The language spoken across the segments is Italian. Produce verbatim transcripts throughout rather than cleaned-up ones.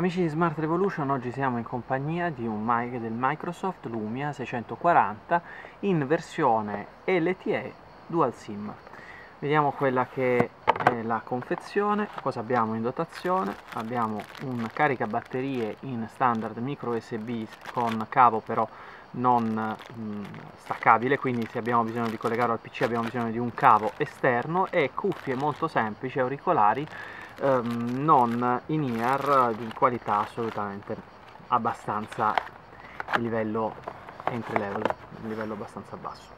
Amici di Smart Revolution, oggi siamo in compagnia di un mic del Microsoft Lumia seicentoquaranta in versione L T E Dual SIM. Vediamo quella che è la confezione. Cosa abbiamo in dotazione? Abbiamo un caricabatterie in standard micro U S B con cavo però non mh, staccabile, quindi se abbiamo bisogno di collegarlo al P C abbiamo bisogno di un cavo esterno, e cuffie molto semplici, auricolari ehm, non in ear, di qualità assolutamente abbastanza di livello entry level, di livello abbastanza basso.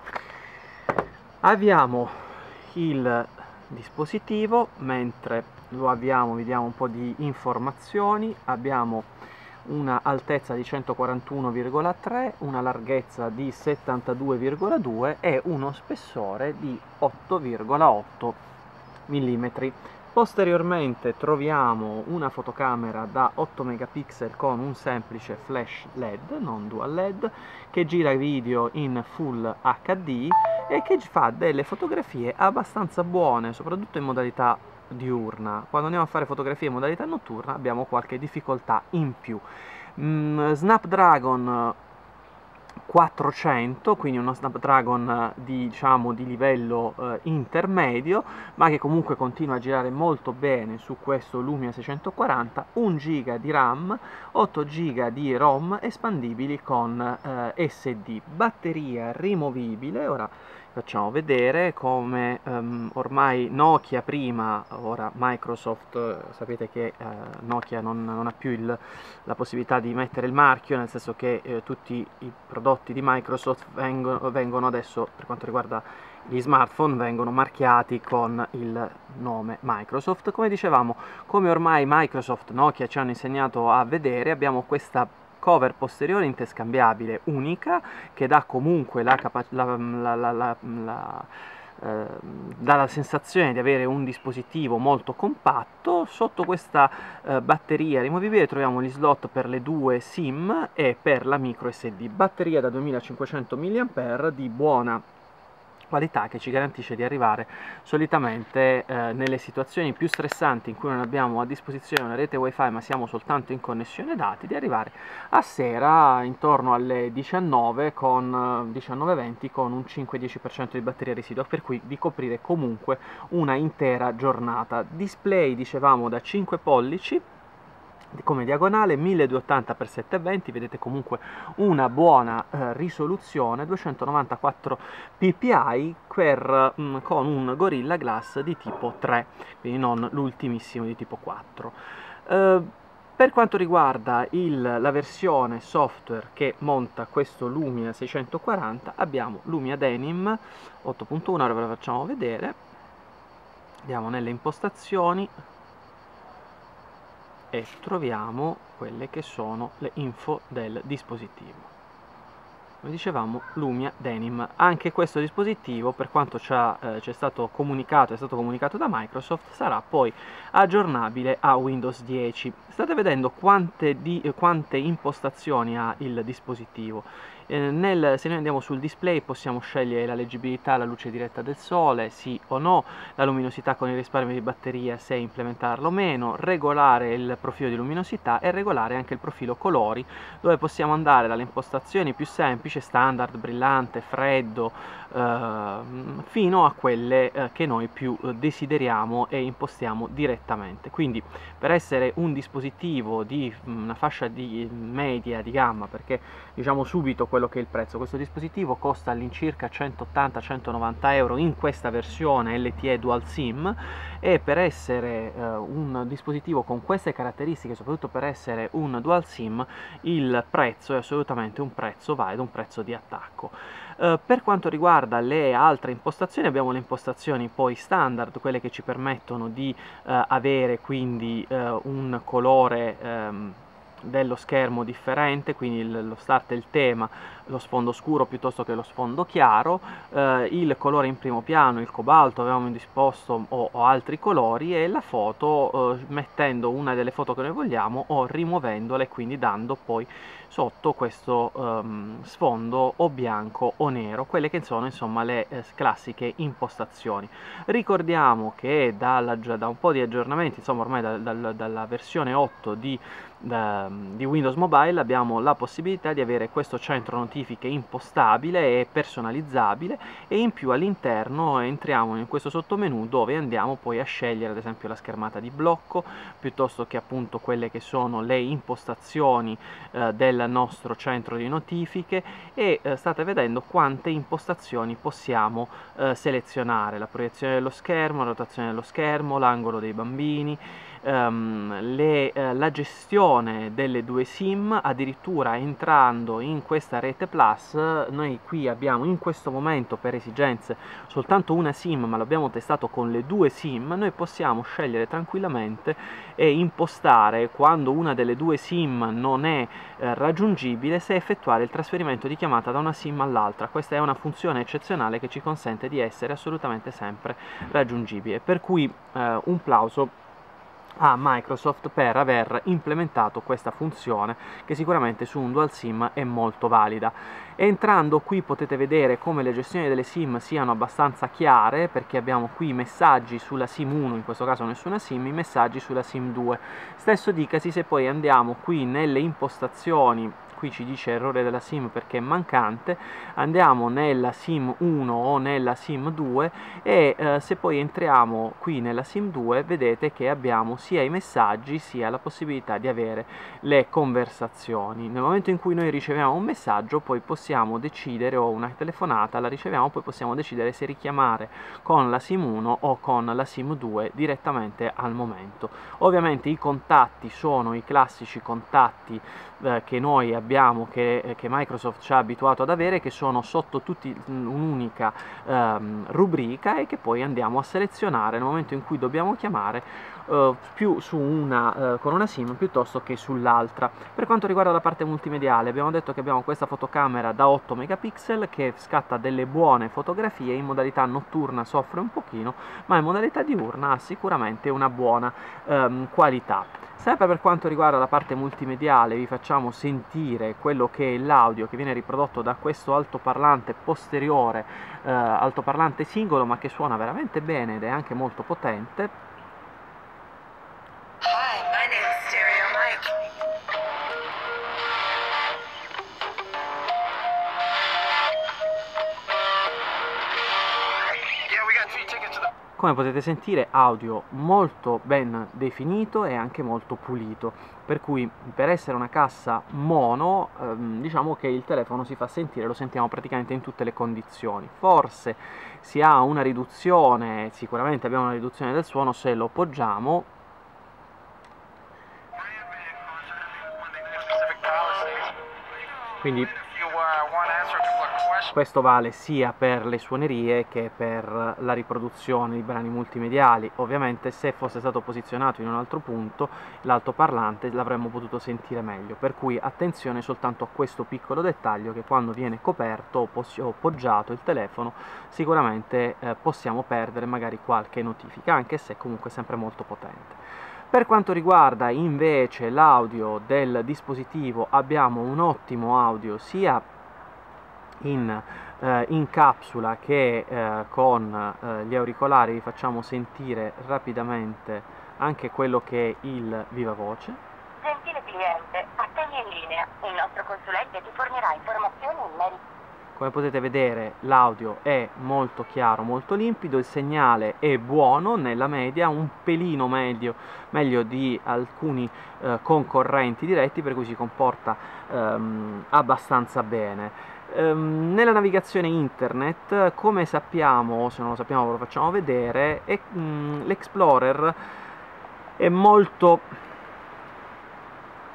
Avviamo il dispositivo. Mentre lo avviamo vediamo un po' di informazioni. Abbiamo una altezza di centoquarantuno virgola tre, una larghezza di settantadue virgola due e uno spessore di otto virgola otto millimetri. Posteriormente troviamo una fotocamera da otto megapixel con un semplice flash L E D, non dual L E D, che gira video in Full H D e che fa delle fotografie abbastanza buone, soprattutto in modalità diurna. Quando andiamo a fare fotografie in modalità notturna abbiamo qualche difficoltà in più. Mm, Snapdragon quattrocento, quindi uno Snapdragon di, diciamo, di livello eh, intermedio, ma che comunque continua a girare molto bene su questo Lumia seicentoquaranta. un giga di RAM, otto giga di ROM espandibili con eh, S D, batteria rimovibile. Ora facciamo vedere come um, ormai Nokia prima, ora Microsoft, eh, sapete che eh, Nokia non, non ha più il, la possibilità di mettere il marchio, nel senso che eh, tutti i prodotti di Microsoft vengono, vengono adesso, per quanto riguarda gli smartphone, vengono marchiati con il nome Microsoft. Come dicevamo, come ormai Microsoft, Nokia ci hanno insegnato a vedere, abbiamo questa cover posteriore interscambiabile unica che dà comunque la, la, la, la, la, la eh, dà la sensazione di avere un dispositivo molto compatto. Sotto questa eh, batteria rimovibile troviamo gli slot per le due SIM e per la micro S D. Batteria da duemilacinquecento milliampere di buona qualità, che ci garantisce di arrivare solitamente eh, nelle situazioni più stressanti in cui non abbiamo a disposizione una rete wifi ma siamo soltanto in connessione dati, di arrivare a sera intorno alle diciannove con diciannove venti con un cinque dieci per cento di batteria residua, per cui di coprire comunque una intera giornata. Display, dicevamo, da cinque pollici come diagonale, milleduecentottanta per settecentoventi, vedete comunque una buona eh, risoluzione, duecentonovantaquattro ppi per, mh, con un Gorilla Glass di tipo tre, quindi non l'ultimissimo di tipo quattro. Eh, per quanto riguarda il, la versione software che monta questo Lumia seicentoquaranta, abbiamo Lumia Denim otto punto uno, ora ve la facciamo vedere. Andiamo nelle impostazioni e troviamo quelle che sono le info del dispositivo. Come dicevamo, Lumia Denim. Anche questo dispositivo, per quanto ci eh, è stato comunicato, è stato comunicato da Microsoft, sarà poi aggiornabile a Windows dieci. State vedendo quante, di, quante impostazioni ha il dispositivo. Eh, nel, se noi andiamo sul display possiamo scegliere la leggibilità, la luce diretta del sole, sì o no, la luminosità con il risparmio di batteria, se implementarlo o meno, regolare il profilo di luminosità e regolare anche il profilo colori, dove possiamo andare dalle impostazioni più semplici, standard, brillante, freddo, eh, fino a quelle eh, che noi più eh, desideriamo e impostiamo direttamente. Quindi per essere un dispositivo di una fascia di media di gamma, perché diciamo subito quello che è il prezzo, questo dispositivo costa all'incirca centottanta centonovanta euro in questa versione L T E Dual SIM, e per essere eh, un dispositivo con queste caratteristiche, soprattutto per essere un Dual SIM, il prezzo è assolutamente un prezzo valido, un prezzo di attacco. Uh, per quanto riguarda le altre impostazioni, abbiamo le impostazioni poi standard, quelle che ci permettono di uh, avere quindi uh, un colore um, dello schermo differente, quindi il, lo start e il tema lo sfondo scuro piuttosto che lo sfondo chiaro, eh, il colore in primo piano, il cobalto avevamo disposto o, o altri colori, e la foto eh, mettendo una delle foto che noi vogliamo o rimuovendole, quindi dando poi sotto questo um, sfondo o bianco o nero, quelle che sono insomma le eh, classiche impostazioni. Ricordiamo che dalla, da un po' di aggiornamenti, insomma ormai da, da, dalla versione otto di, da, di Windows Mobile, abbiamo la possibilità di avere questo centro notifiche impostabile e personalizzabile, e in più all'interno entriamo in questo sottomenu dove andiamo poi a scegliere ad esempio la schermata di blocco, piuttosto che appunto quelle che sono le impostazioni eh, del nostro centro di notifiche, e eh, state vedendo quante impostazioni possiamo eh, selezionare: la proiezione dello schermo, la rotazione dello schermo, l'angolo dei bambini, ehm, le, eh, la gestione delle due SIM. Addirittura entrando in questa rete plus, noi qui abbiamo in questo momento per esigenze soltanto una SIM, ma l'abbiamo testato con le due SIM. Noi possiamo scegliere tranquillamente e impostare, quando una delle due SIM non è eh, raggiungibile, se effettuare il trasferimento di chiamata da una SIM all'altra. Questa è una funzione eccezionale che ci consente di essere assolutamente sempre raggiungibile, per cui eh, un plauso a Microsoft per aver implementato questa funzione, che sicuramente su un dual SIM è molto valida. Entrando qui potete vedere come le gestioni delle SIM siano abbastanza chiare, perché abbiamo qui i messaggi sulla SIM uno, in questo caso nessuna SIM, i messaggi sulla SIM due. Stesso dicasi se poi andiamo qui nelle impostazioni, qui ci dice errore della SIM perché è mancante, andiamo nella SIM uno o nella SIM due, e eh, se poi entriamo qui nella SIM due vedete che abbiamo sia i messaggi sia la possibilità di avere le conversazioni. Nel momento in cui noi riceviamo un messaggio poi possiamo decidere, o una telefonata la riceviamo, poi possiamo decidere se richiamare con la SIM uno o con la SIM due direttamente al momento. Ovviamente i contatti sono i classici contatti eh, che noi abbiamo, che, che Microsoft ci ha abituato ad avere, che sono sotto tutti un'unica ehm, rubrica, e che poi andiamo a selezionare nel momento in cui dobbiamo chiamare eh, più su una, eh, con una SIM piuttosto che sull'altra. Per quanto riguarda la parte multimediale, abbiamo detto che abbiamo questa fotocamera da otto megapixel che scatta delle buone fotografie. In modalità notturna soffre un pochino, ma in modalità diurna ha sicuramente una buona ehm, qualità. Sempre per quanto riguarda la parte multimediale vi facciamo sentire quello che è l'audio che viene riprodotto da questo altoparlante posteriore, eh, altoparlante singolo, ma che suona veramente bene ed è anche molto potente. Hi, my name is Stereo Mike. Yeah, we got three tickets to the... Come potete sentire, audio molto ben definito e anche molto pulito, per cui per essere una cassa mono ehm, diciamo che il telefono si fa sentire, lo sentiamo praticamente in tutte le condizioni. Forse si ha una riduzione, sicuramente abbiamo una riduzione del suono se lo poggiamo, quindi questo vale sia per le suonerie che per la riproduzione di brani multimediali. Ovviamente se fosse stato posizionato in un altro punto l'altoparlante l'avremmo potuto sentire meglio, per cui attenzione soltanto a questo piccolo dettaglio, che quando viene coperto o, o poggiato il telefono sicuramente eh, possiamo perdere magari qualche notifica, anche se comunque è sempre molto potente. Per quanto riguarda invece l'audio del dispositivo, abbiamo un ottimo audio sia in, eh, in capsula che eh, con eh, gli auricolari. Vi facciamo sentire rapidamente anche quello che è il viva voce. Gentile cliente, attendi in linea. Il nostro consulente ti fornirà informazioni in merito. Come potete vedere l'audio è molto chiaro, molto limpido, il segnale è buono, nella media, un pelino medio, meglio di alcuni eh, concorrenti diretti, per cui si comporta ehm, abbastanza bene. Ehm, nella navigazione internet, come sappiamo, se non lo sappiamo ve lo facciamo vedere, l'Explorer è molto...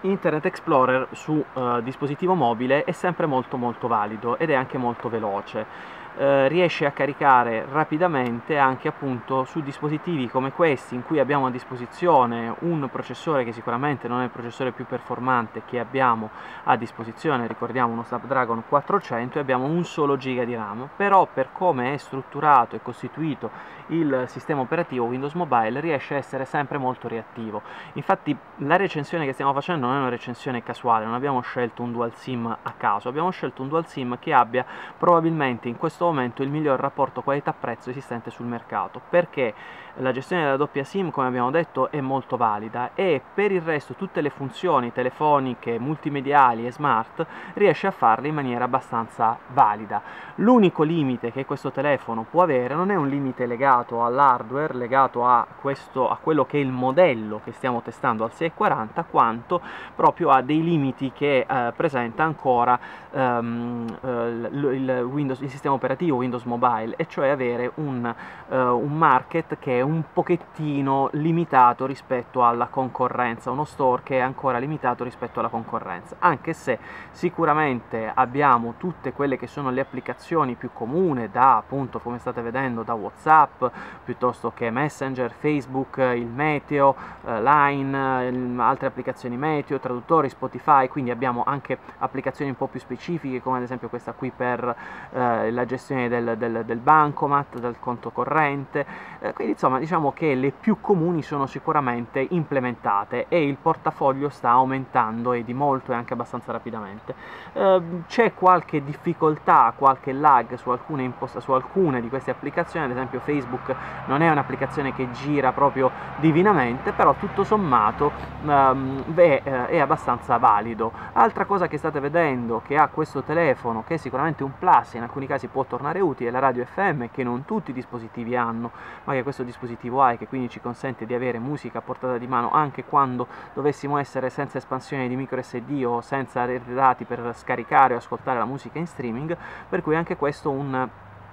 Internet Explorer su uh, dispositivo mobile è sempre molto molto valido ed è anche molto veloce. Uh, riesce a caricare rapidamente anche appunto su dispositivi come questi, in cui abbiamo a disposizione un processore che sicuramente non è il processore più performante che abbiamo a disposizione, ricordiamo uno Snapdragon quattrocento, e abbiamo un solo giga di RAM, però per come è strutturato e costituito il sistema operativo Windows Mobile riesce a essere sempre molto reattivo. Infatti la recensione che stiamo facendo non è una recensione casuale, non abbiamo scelto un dual sim a caso, abbiamo scelto un dual sim che abbia probabilmente in questo momento il miglior rapporto qualità-prezzo esistente sul mercato, perché la gestione della doppia SIM, come abbiamo detto, è molto valida e per il resto tutte le funzioni telefoniche, multimediali e smart riesce a farle in maniera abbastanza valida. L'unico limite che questo telefono può avere non è un limite legato all'hardware, legato a, questo, a quello che è il modello che stiamo testando al sei quaranta, quanto proprio a dei limiti che eh, presenta ancora um, uh, il, Windows, il sistema operativo Windows Mobile, e cioè avere un, uh, un market che è un pochettino limitato rispetto alla concorrenza, uno store che è ancora limitato rispetto alla concorrenza, anche se sicuramente abbiamo tutte quelle che sono le applicazioni più comuni, da appunto, come state vedendo, da WhatsApp piuttosto che Messenger, Facebook, il Meteo, eh, Line, eh, altre applicazioni Meteo, traduttori, Spotify, quindi abbiamo anche applicazioni un po' più specifiche come ad esempio questa qui per eh, la gestione del, del, del bancomat, del conto corrente, eh, quindi insomma diciamo che le più comuni sono sicuramente implementate e il portafoglio sta aumentando e di molto e anche abbastanza rapidamente. Eh, c'è qualche difficoltà, qualche lag su alcune, imposta su alcune di queste applicazioni, ad esempio Facebook non è un'applicazione che gira proprio divinamente, però tutto sommato um, beh, eh, è abbastanza valido. Altra cosa che state vedendo che ha questo telefono, che è sicuramente un plus, in alcuni casi può tornare utile, è la radio F M, che non tutti i dispositivi hanno, ma che questo dispositivo ha, e che quindi ci consente di avere musica a portata di mano anche quando dovessimo essere senza espansione di micro S D o senza dati per scaricare o ascoltare la musica in streaming, per cui anche questo un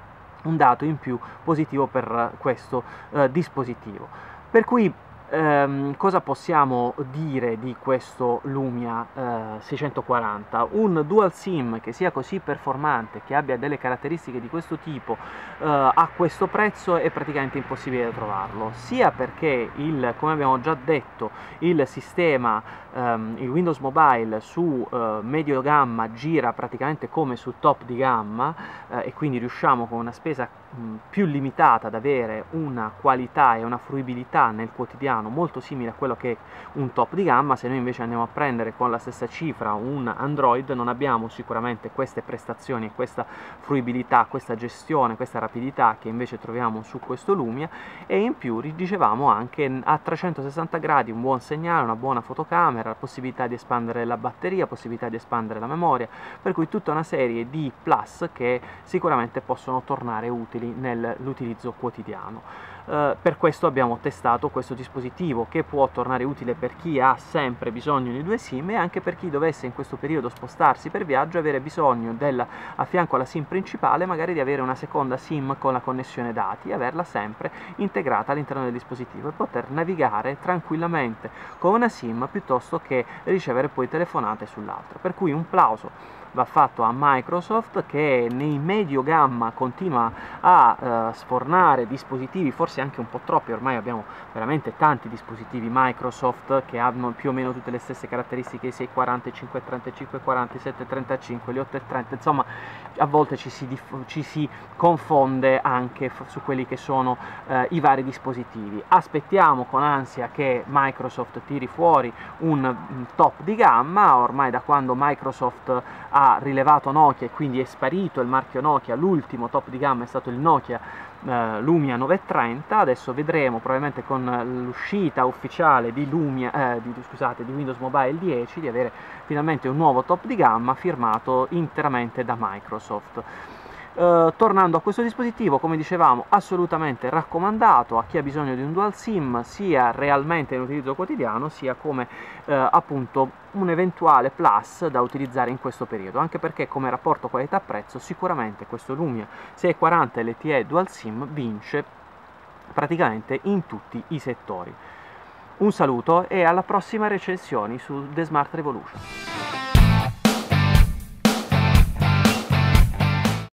un dato in più positivo per questo eh, dispositivo. Per cui ehm, cosa possiamo dire di questo Lumia eh, seicentoquaranta? Un dual SIM che sia così performante, che abbia delle caratteristiche di questo tipo eh, a questo prezzo è praticamente impossibile da trovarlo, sia perché il, come abbiamo già detto, il sistema Um, il Windows Mobile su uh, medio gamma gira praticamente come su top di gamma uh, e quindi riusciamo con una spesa mh, più limitata ad avere una qualità e una fruibilità nel quotidiano molto simile a quello che è un top di gamma. Se noi invece andiamo a prendere con la stessa cifra un Android, non abbiamo sicuramente queste prestazioni, questa fruibilità, questa gestione, questa rapidità che invece troviamo su questo Lumia, e in più dicevamo anche a trecentosessanta gradi un buon segnale, una buona fotocamera, la possibilità di espandere la batteria, possibilità di espandere la memoria, per cui tutta una serie di plus che sicuramente possono tornare utili nell'utilizzo quotidiano. Uh, per questo abbiamo testato questo dispositivo, che può tornare utile per chi ha sempre bisogno di due SIM e anche per chi dovesse in questo periodo spostarsi per viaggio e avere bisogno del, a fianco alla SIM principale, magari di avere una seconda SIM con la connessione dati e averla sempre integrata all'interno del dispositivo e poter navigare tranquillamente con una SIM piuttosto che ricevere poi telefonate sull'altra. Per cui un plauso va fatto a Microsoft, che nei medio gamma continua a eh, sfornare dispositivi, forse anche un po' troppi, ormai abbiamo veramente tanti dispositivi Microsoft che hanno più o meno tutte le stesse caratteristiche, i sei quaranta, i cinquecentotrenta, i cinquecentoquaranta, i settecentotrentacinque, gli ottocentotrenta, insomma a volte ci si, ci si confonde anche su quelli che sono eh, i vari dispositivi. Aspettiamo con ansia che Microsoft tiri fuori un, un top di gamma. Ormai da quando Microsoft ha rilevato Nokia e quindi è sparito il marchio Nokia, l'ultimo top di gamma è stato il Nokia eh, Lumia novecentotrenta. Adesso vedremo probabilmente con l'uscita ufficiale di, Lumia, eh, di, scusate, di Windows Mobile dieci di avere finalmente un nuovo top di gamma firmato interamente da Microsoft. Uh, tornando a questo dispositivo, come dicevamo, assolutamente raccomandato a chi ha bisogno di un dual SIM, sia realmente in utilizzo quotidiano, sia come uh, appunto un eventuale plus da utilizzare in questo periodo, anche perché come rapporto qualità-prezzo sicuramente questo Lumia seicentoquaranta L T E dual SIM vince praticamente in tutti i settori. Un saluto e alla prossima recensioni su The Smart Revolution.